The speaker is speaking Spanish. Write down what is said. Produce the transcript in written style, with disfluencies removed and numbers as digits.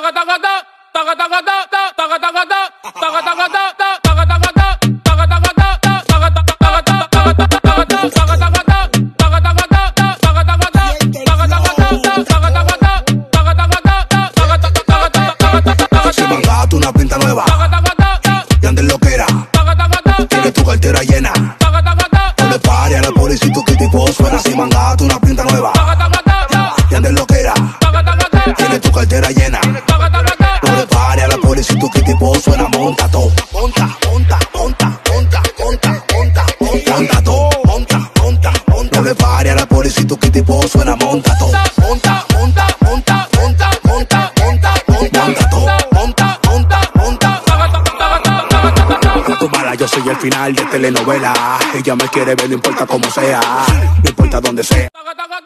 Si mangaste una pinta nueva y andes loquera, tienes tu cartera llena, no le pares a la policía, tu tipo suena. Si mangaste una pinta nueva y andes loquera, tienes tu cartera llena, no le pares a la policía, tu tipo suena. Monta todo, monta, monta, monta, monta, monta, monta, monta todo, monta, monta, monta, no le pares a la policía, tu tipo suena. Monta todo, monta, monta, monta, monta, monta, monta, monta todo, monta, monta, monta. Tu bala, yo soy el final de telenovela. Ella me quiere ver, no importa cómo sea, no importa dónde sea.